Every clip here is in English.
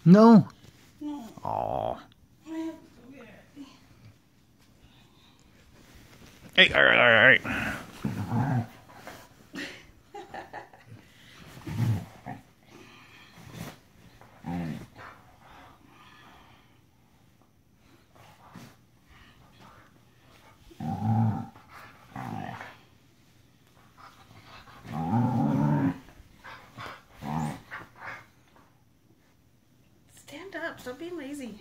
No. No. Oh. I have to go get it. Hey, all right, all right. Stand up. Stop being lazy.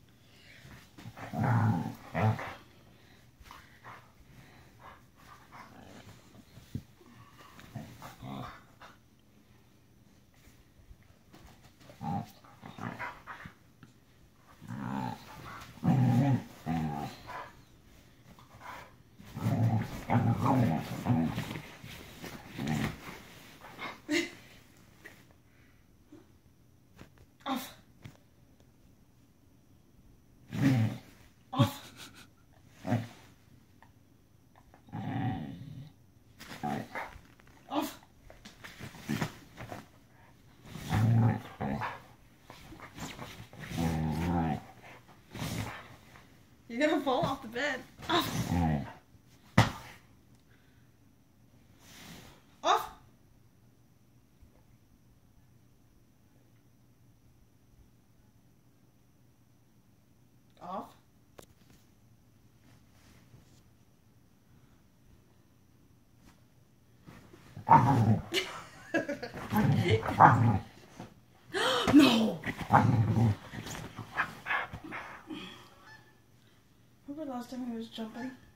Off. Off. Off. You're gonna fall off the bed. Off. Off. Off. No. Remember last time he was jumping?